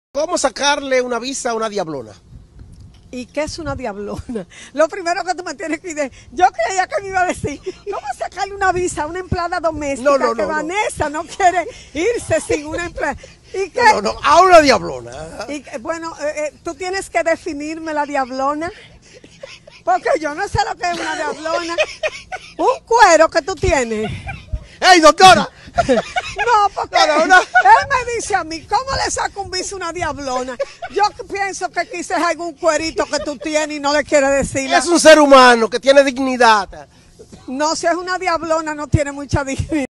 ¿Cómo sacarle una visa a una diablona? ¿Y qué es una diablona? Lo primero que tú me tienes que decir, yo creía que me iba a decir, ¿cómo sacarle una visa a una empleada doméstica que Vanessa no quiere irse sin una empleada? ¿Y qué? No, a una diablona. Y, bueno, tú tienes que definirme la diablona, porque yo no sé lo que es una diablona. Un cuero que tú tienes. ¡Ey, doctora! No, porque él me dice a mí, ¿cómo le saco un viso a una diablona? Yo pienso que quizás hay algún cuerito que tú tienes y no le quieres decir. Es un ser humano que tiene dignidad. No, si es una diablona no tiene mucha dignidad.